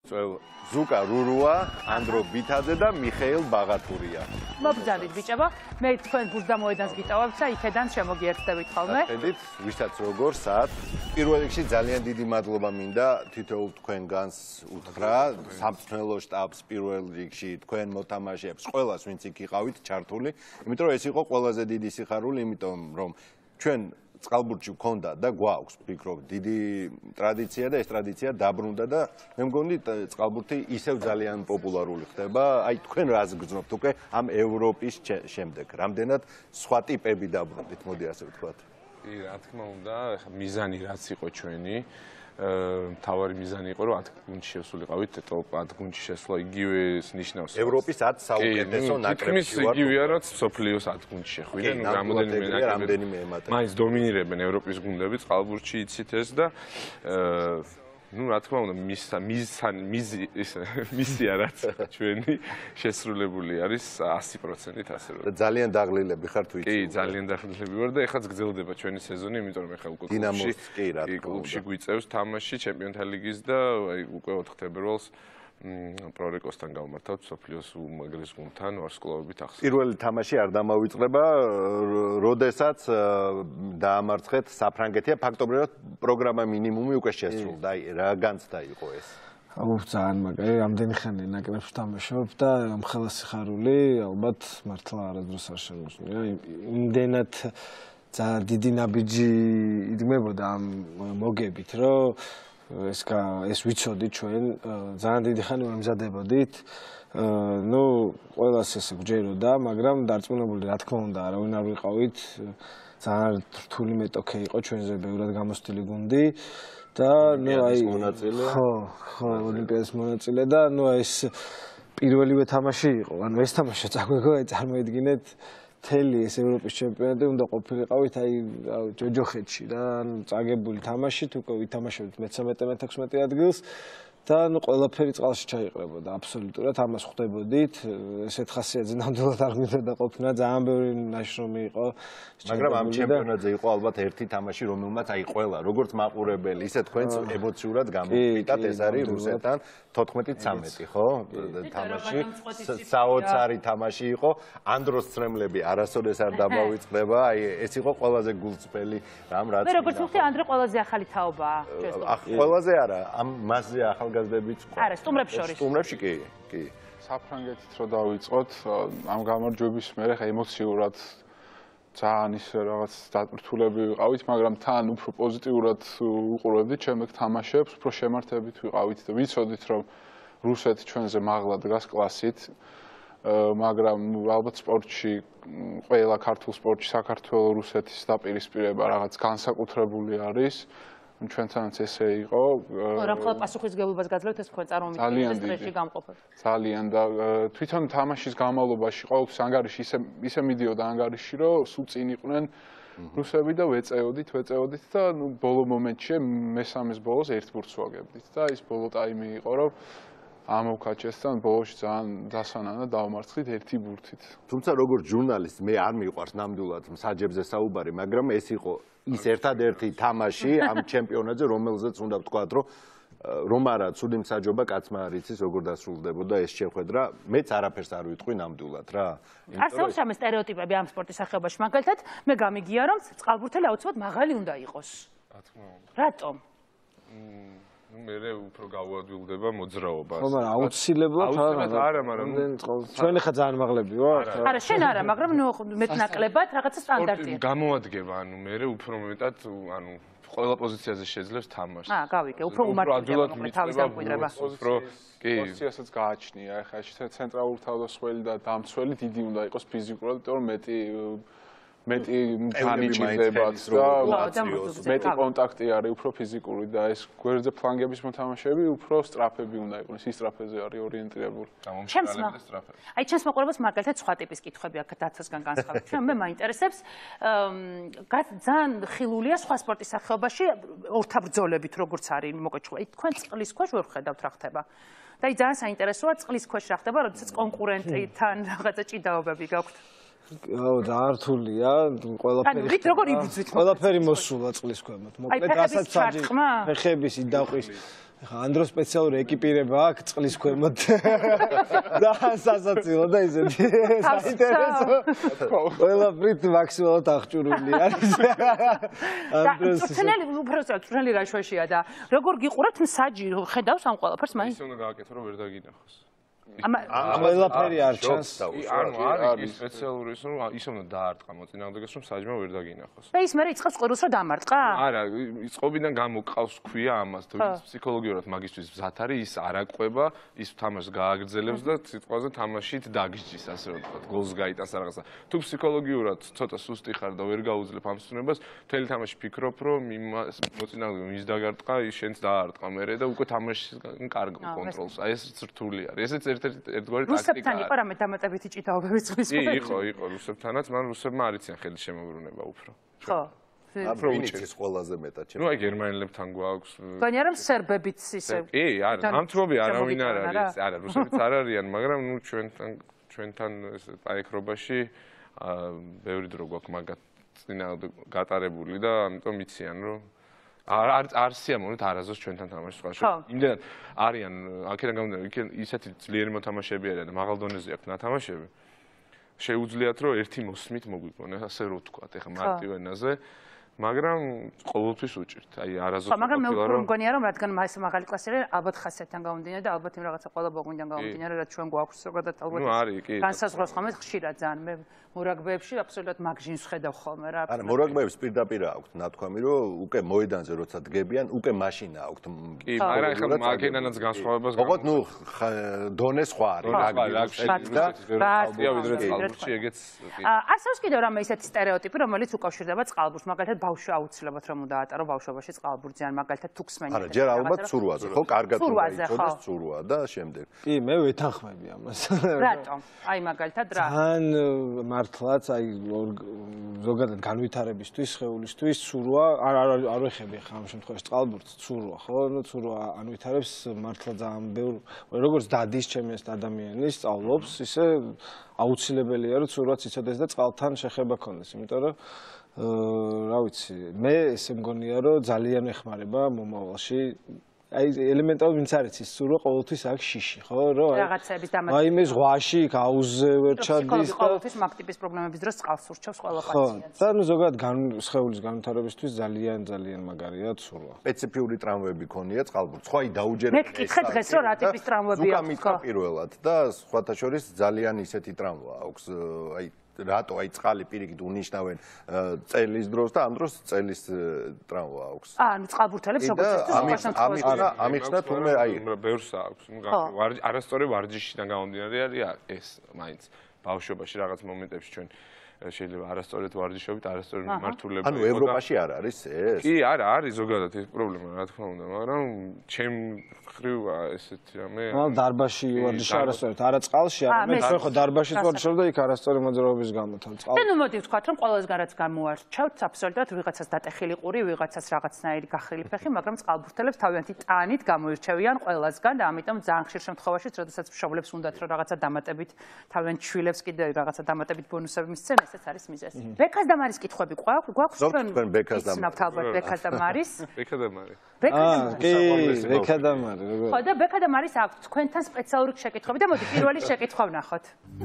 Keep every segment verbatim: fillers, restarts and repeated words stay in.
ზუკა რურუა, ანდრო ბითაძე და მიხეილ ბაღათურია. მოგზავნით ბიჭებო, მე თქვენ ბურდამოედანს გიტოვებთ და იქედან შემოგიერთდებით ხოლმე. ხედით, ვისაც როგორ საათ. პირველ რიგში ძალიან დიდი მადლობა მინდა თითოეულ თქვენგანს უთხრა, სამწვრთნელო შტაბს პირველ რიგში, თქვენ მოთამაშეებს, ყველას ვინც იქ იყავით ჩართული, იმიტომ რომ ეს იყო ყველაზე დიდი სიხარული, იმიტომ რომ ჩვენ წყალბურთში გქონდა და გვაქვს ვფიქრობ დიდი ტრადიცია და ეს ტრადიცია დაბრუნდა და მე მგონი წყალბურთი ისევ ძალიან პოპულარული ხდება. აი თქვენ რას გრძნობთ უკვე ამ ევროპის შემდეგ? რამდენად სხვა ტიპები დაბრუნდით, მოდი ასე ვთქვათ. კი, რა თქმა უნდა, ეხლა მიზანი რაც იყო ჩვენი, მთავარი მიზანი იყო, რომ ათ გუნდში შესულიყავით, ტოპ ათ გუნდში შესვლა იგივე ნიშნავს. ევროპის ათ საუკეთესო ნაკრებში ვარ. იგივე რაც სოფლიოს ათ გუნდში შეხვიდა, ნუ რამოდენიმე ნაკრები. მაინც დომინირებენ ევროპის გუნდები, წყალბურთში იცით ეს და ну, რა თქმა უნდა, მისია რაც ჩვენი შესრულებული არის ასი პროცენტით ასე რომ. ძალიან დაღლილები ხართ ვიცი. კი, ძალიან დაღლილები ვარ და ეხლა გრძელდება ჩვენი სეზონი, იმიტომ რომ ეხლა უკვე კლუბში კლუბში გვიწევს თამაში ჩემპიონთა ლიგის და აი უკვე ოთხ თებერვალს პრორეკოსთან გავმართავთ სოფლიოს უმაღლეს გუნდთან ვარსკვლავებით ახსნა. პირველი თამაში არ დამავიწყდება, როდესაც დაამარცხეთ საფრანგეთია, ფაქტობრივად პროგრამა მინიმუმი უკვე შესრულდა. აი რა განცდა იყო ეს? აუ ძალიან მაგარი, რამდენი ხანი ნაკრებში თამაშობ და ამ ხელა სიხარული ალბათ მართლა არასდროს არ შემოსულია. იმდენად ძალიან დიდი ნაბიჯი იდგმებოდა ამ მოგებით, რომ ეს ეს ვიცოდი ჩვენ ძალიან დიდი ხანი ვემზადებოდით. ნუ ყველას ესე გვჯეროდა, მაგრამ დარწმუნებული რა თქმა უნდა არავინ არ ვიყავით. ძალიან რთული მეტოქე იყო ჩვენზე ბევრად გამოსტილი გუნდი და ნუ აი ხო, ხო, ოლიმპიადის მონაწილე და ნუ ეს პირველივე თამაში იყო. ანუ ეს თამაში წაგვეგო, აი წარმოიდგინეთ მთელი ეს ევროპის ჩემპიონატი უნდა ყოფილიყავით აი ჯოჯოხეთში რა, ანუ წაგებული თამაშით უკვე ვითამაშებთ მეთერთმეტე მეთექვსმეტე ადგილს და ნუ ყველაფერი წყალში ჩაიყრებოდა აბსოლუტურად ამას ხვდებოდით. ესეთ ხასიათზე ნამდვილად არ მინდოდა ყოფნა, ძალიან ბევრი ნაშრომი იყო. მაგრამ ამ ჩემპიონატზე იყო ალბათ ერთი თამაში, რომელმაც აი ყველა, როგორც მაყურებელი, ისე თქვენც ემოციურად გამოვიდათ, ეს არის რუსეთთან თოთხმეტი ცამეტი, ხო? თამაში საოცარი თამაში იყო. ანდროს ცრემლები არასოდეს არ დამავიწყდება, აი ეს იყო ყველაზე გულწრფელი რამ რაც. მე როგორც ვთქვი, ანდრე ყველაზე ახალი თაობაა. ყველაზე არა, ამ მასზე ახალგაზრდებიც ყო. არა, სტუმრებს შორის. სტუმრებში კი, კი. საფრანგეთით რო დავიწყოთ, ამ გამარჯვების მერე ხა ემოციურად ძალიან ისე რაღაც დატვირთულები ვიყავით, მაგრამ თან უფრო პოზიტიურად უყურებდით ჩემს თამაშებს, უფრო შემართებით ვიყავით და ვიცოდით რომ რუსეთი ჩვენზე მაღლა დგას კლასით, მაგრამ ალბათ სპორტში ყველა ქართულ სპორტში საქართველოს რუსეთის დაპირისპირება რაღაც განსაკუთრებული არის. ჩვენთანაც ესე იყო. რა მხოლოდ პასუხისმგებლობას გაძლევთ ეს თქვენ წარმომიდგენთ ეს სტრესში გამყოფად. ძალიან და თვითონ თამაშის განმავლობაში ყოველთვის ანგარიში ისე ისე მიდიოდა ანგარიში, რომ სულ წინ იყვნენ რუსები და ვეწეოდით, ვეწეოდით და ნუ ბოლო მომენტში მესამეს ბოლოს ერთ ბურთს ვაგებდით და ის ბოლო ტაიმი იყო, რომ ამოვქაჩესთან ბოლოში ძალიან დასანანად დავმარცხით ერთი ბურთით. თუმცა როგორც ჟურნალისტ მე არ მიყვარს ნამდვილად მსაჯებზე საუბარი, მაგრამ ეს იყო ის ერთადერთი თამაში ამ ჩემპიონატზე, რომელზეც უნდა ვთქვათ, რომ რომ არა ცუდი მსაჯობა კაცმა არ იცის როგორ დასრულდებოდა ეს შეხვედრა. მეც არაფერს არ ვიტყვი ნამდვილად რა. არსებობს ამ სტერეოტიპები ამ სპორტის სახეობაში, მაგალითად, მე გამიგია რომ წყალბურთელი აუცილებლად მაღალი უნდა იყოს. რა თქმა უნდა. რატომ? ნუ მე უფრო გავადვილდება მოძრაობას. ხო, მაგრამ აუცილებლად არა, მაგრამ ჩვენ ხა ძალიან მაღლები ვართ. არა, შენ არა, მაგრამ ნუ მეტნაკლებად რაღაცა სტანდარტია. გამოადგება, ანუ მე უფრო მეტად, ანუ ყველა პოზიციაზე შეძლებს თამაშს. აა, გავიგე, უფრო უმარტივია მოკლედ თავის დამკვიდრება. უფრო კი. პოზიციასაც გააჩნია, ეხლა ცენტრალური თავდასხმელი და დამცველი დიდი უნდა იყოს ფიზიკურად, იმიტომ რომ მეტი მეტი მქანი ჭირდებათ და მეტი კონტაქტი არის, უფრო ფიზიკური და ეს გვერდზე ფლანგების მოთამაშეები უფრო სწრაფები უნდა იყვნენ, ის სწრაფეზე არის ორიენტირებული. გამომშრალებული სწრაფები. აი ჩემს მოყოლებას მაგალითად სხვა ტიპის კითხვები აქ დაცვასგან განსხვავებით. ჩვენ მე მაინტერესებს ძალიან ხილულია სხვა სპორტის სახეობაში ორთაბრძოლებით როგორც არის მოკეჩხვა. თქვენ წყლის ქვეშ ვერ ხედავთ რა ხდება. და აი ძალიან საინტერესოა წყლის ქვეშ რა ხდება, როდესაც კონკურენტთან რაღაცა ჭიდაობები გაქვთ. აუ დაართულია ყველაფერი ყველაფერი მოსულა წყლის ქვემოთ. მოკლედ რასაც საჭი ფეხების იდაყვის ანდრო სპეციალური ეკიპირება აქვს წყლის ქვემოთ. და სასაცილო და ისეთი საინტერესო. ყველაფრით მაქსიმალურად აღჭურვილი არის. ანდროს წვნელი უბრალოდ წვნელი რაშვაშია და როგორ გიყურებთ მსაჯი ხედავს ამ ყველაფერს მაინც? ის უნდა გააკეთო რომ ვერ დაგინახოს. ამ ყველაფერი არ ჩანს. ანუ არის სპეციალური ის რომ ისე უნდა დაარტყა მოწინააღმდეგეს რომ საჯმა ვერ დაგინახოს. და ის მე იწყებს ყურს რომ დამარტყა? არა, იწყობიდან გამოყავს ქვია ამას, თუ ფსიქოლოგიურად მაგისტრის მზად არის, ის არაყვება, ის თამაშს გააგრძელებს და სიტყვაზე თამაშით დაგჯის, ასე რომ ვთქვათ, გოლს გაიტანს რაღაცა. თუ ფსიქოლოგიურად ცოტა სუსტი ხარ და ვერ გაუძლებ ამ სუნებას, მთელი თამაში ფიქრობ, რომ იმას მოწინააღმდეგე ის დაგარტყა, ის შენც დაარტყა მერე და უკვე თამაშის კარგ კონტროლს. აი ეს რთული არის. ესეც ერთგვარი ტაქტიკაა. რუსებთან იყო რამე დამატებითი ჭიდაობები წყლის კი, იყო, იყო რუსებთანაც, მაგრამ რუსებმა არ იციან ხელის შემოbrunება უფრო. ხო. აფროინიცის ყველაზე მეტად ჩემს. ნუ აი გერმანელებთან გვაქვს. გონია რომ სერბებიც ისე. კი, არა, ამ თმობი არავინ არ არის, არა, რუსებიც არ არიან, მაგრამ ნუ ჩვენთან ჩვენთან ეს პაექრობაში ბევრი დრო გვაქვს მაგათ წინა გატარებული და ამიტომ იციან რომ არ არ არ სიამოვნებთ არაზოს ჩვენთან თამაშს სხვა. იმდენად არიან აქედან გამომდინარე ისეთი ძლიერი მოთამაშეები არიან და მაღალ დონეზე აქვს ნათამაშები. შეუძლიათ რომ ერთი მოსმით მოგვიგონეს, ასე რომ ვთქვათ, ეხა მარტივ ენაზე. მაგრამ ყოველთვის უჭირთ. აი არაზოს ხო, მაგრამ მე უფრო მგონია რომ რადგან ეს მაღალი კლასი არის, ალბათ ხასიათთან გამომდინარე და ალბათ იმ რაღაცა ყველა ბოგვინიდან გამომდინარე, რაც ჩვენ გვაქვს ზოგადად ალბათ. ნუ არის, კი. განსაზღვრავს ხოლმე ხშირად ძალიან მე მორაგბეებში აბსოლუტურად მაგჟინს ხედავ ხოლმე რა. არა, მორაგბეებს პირდაპირ აქვთ ნათქვამი, რომ უკვე მოედანზე როცა დგებიან, უკვე მაშინა აქვთ. კი, მაგრამ ეხლა მაგენანაც განსხვავებას გქონდ. ოღონდ ნუ დონე სხვა არის, რაგბი და რაგბია ვიდრე წყალბურთში ეგეც. არსებობს კიდევ რამე ისეთი სტერეოტიპი, რომელიც უკავშირდება წყალბურთს, მაგალითად ბავშვი აუცილებლად რომ უნდა ატარო ბავშვობაში წყალბურთზე ან მაგალითად თუქსმენი. არა, ჯერ ალბათ ცურვაზე, ხო, კარგად უნდა იცოდეს ცურვა და შემდეგ. კი, მე ვეთანხმები ამას. რატომ? აი მაგალითად რა? თან მართლაც აი ზოგადად განვითარებისთვის, სხეულისთვის ცურვა არ არ არ ვეხები ხა ამ შემთხვევაში წყალბურთს ცურვა, ხო? ნუ ცურვა ანვითარებს მართლა ძალიან ბევრ როგორც დადის ჩემი ეს ადამიანის სწავლობს, ისე აუცილებელია რომ ცურვაც იცოდეს და წყალთან შეხება ქონდეს, იმიტომ რომ რა ვიცი, მე ესე მგონია რომ ძალიან ეხმარება მომავალში. აი ელემენტარულად ვინც არის ის სურვა ყოველთვის აქვს შიში, ხო? რომ რაღაცების დამატება. აი მე ზღვაში გაუზე ვერ ჩადის და ყოველთვის მაგ ტიპის პრობლემების დროს წყალს ურჩევს ყველა პაციენტს. და ნუ ზოგადად სხეულის განვითარებისთვის ძალიან ძალიან მაგარია ცურვა. სპეციფიური ტრამვები ქონია წყალბურთს. ხო, აი დაუჯერეთ. მე გკითხე დღეს რომ რა ტიპის ტრამვები აქვს. ზუკა პირველად და სხვათა შორის ძალიან ისეთი ტრამვა აქვს. აი რატო აი წყალი პირიქით უნიშნავენ წელის დროს და ამ დროს წელის ტრამვა აქვს. აა, ანუ წყალბურთელებს როგორც ამიხსნა, ამიხსნა თუმე აი ბევრს აქვს. არასწორი ვარჯიშიდან გამომდინარე არის ეს მაინც ბავშვობაში რაღაც მომენტებში ჩვენ შეიძლება არასწორად ვარჯიშობით, არასწორი მიმართულება. ანუ ევროპაში არ არის ეს? კი, არა, არის ზოგადად ეს პრობლემა, რა თქმა უნდა, მაგრამ ჩემ ხრივ ესეთი რამე. ანუ დარბაში ვარჯიში არასწორად, არა წყალში, არამედ ჩვენ ხო დარბაშიც ვარჯიშობ და იქ არასწორი მოძრაობის გამო თან წყალში. და ნუ მოდი ვთქვათ, რომ ყველასგან რაც გამოარჩევთ, აბსოლუტურად ვიღაცას დატეხილი ყური, ვიღაცას რაღაცნაირი გახრილი ფეხი, მაგრამ წყალბურთელებს თავიანთი ტანით გამოირჩევიან ყველასგან და ამიტომ ძალიან ხშირ შემთხვევაში, როდესაც მშობლებს უნდათ რომ რაღაცა დამატებით თავიანთ შვილებს კიდე რაღაცა დამატებით ბონუსები მისცენ, ესეც არის მიზეზი. ბექას და მარის კითხვები გვაქვს? გვაქვს ჩვენ ბექას და მარის. ალბათ ბექას და მარის. ბექა და მარი. ბექა და მარი. კი, ბექა და მარი. ხო და ბექა და მარის აქვს თქვენთან სპეციალური შეკითხვები და მოდი პირველი შეკითხვა ვნახოთ.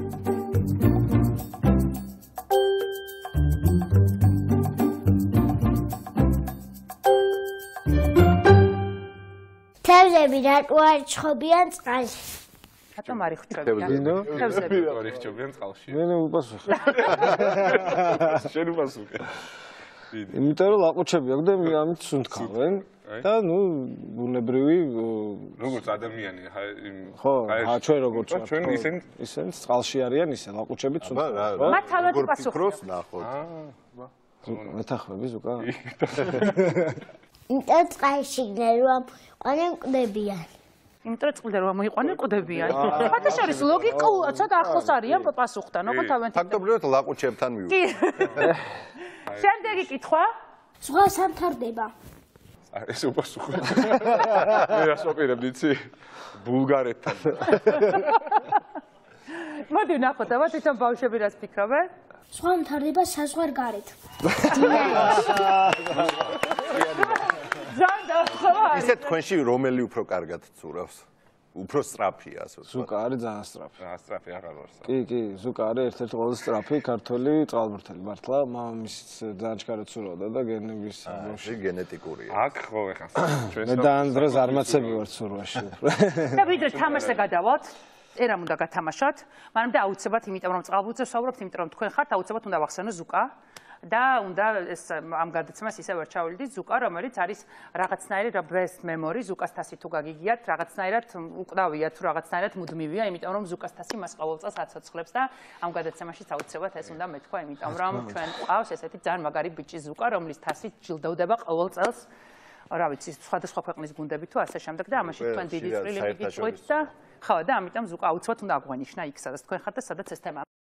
თევზები რატო არ ჩხობიან წყალში? რატომ არ იხჩებიან? თევზები არ იხჩებიან წყალში? მე მე უპასუხე. შენ უპასუხე. იმიტომ რომ ლაყუჩები აქვს და ამით სუნთქავენ და ნუ ბუნებრივი როგორც ადამიანი ხო, ჩვენ როგორც ვართ. ჩვენ ისინი ისინი წყალში არიან ისე ლაყუჩებით სუნთქავენ. მათ თავად პასუხობს. აა, მეთახმები ზუკა? იმიტომ წყალში რომ ყონენ ყდებიან. იმიტომ რომ წყლდა რომ მოიყვანენ ყდებიან. ფათაშორის ლოგიკა ცოტა ახლოს არიან პასუხთან, ოღონდ თავიანთი. ფაქტობრივად ლაყუჩებთან მივიდა. კი. შემდეგი კითხვა. ზღვას არ თარდება. ეს უპასუხე. მე რას ვაპირებდი, იცი? ბულგარეთთან. მოდი ვნახოთ, აბა თვითონ ბავშვები რას ფიქრობენ? ზღვა თარდება საზღვარგარეთ. ძალიან დაახლოება არის. ისე თქვენში რომელი უფრო კარგად ცურავს? უფრო სწრაფია, ასე ვთქვათ. ზუკა არის ძალიან სწრაფი. რა სწრაფი აღარ ვარ. კი, კი, ზუკა არის ერთ-ერთი ყველაზე სწრაფი ქართველი წყალბურთელი. მართლა, მამამისიც ძალიან ჩქარად ცურავდა და გენების ბავშვი გენეტიკურია. აქ ხო ეხა ჩვენს მე და ანდრეს არ მაცები ვარ ცურვაში. და ვიდრე თამაშზე გადავალთ, ერამ უნდა გათამაშოთ, მაგრამ და აუცილებლად, იმიტომ რომ წყალბურთზე ვსაუბრობთ, იმიტომ რომ თქვენ ხართ, აუცილებლად უნდა ვახსენო ზუკა. და უნდა ეს ამ გადაცემას ისევ ვერ ჩავვლიდით ზუკა, რომელიც არის რაღაცნაირი best memory, ზუკას თასი თუ გაგიგიათ, რაღაცნაირად უკდავია თუ რაღაცნაირად მუდმივია, იმიტომ რომ ზუკას თასი მას ყოველ წელს აცოცხლებს და ამ გადაცემაში აუცილებლად ეს უნდა მეთქვა, იმიტომ რომ ჩვენ ყავს ესეთი ძალიან მაგარი ბიჭი ზუკა, რომლის თასი ჯილდოვდება ყოველ წელს. რა ვიცი, სხვადასხვა ქვეყნის გუნდები თუ ასე შემდეგ და ამაში თქვენ დიდი წვლილი მიგიწვით და ხო და ამიტომ ზუკა აუცილებლად უნდა აღვენიშნა იქ, სადაც თქვენ ხართ და სადაც ეს თემა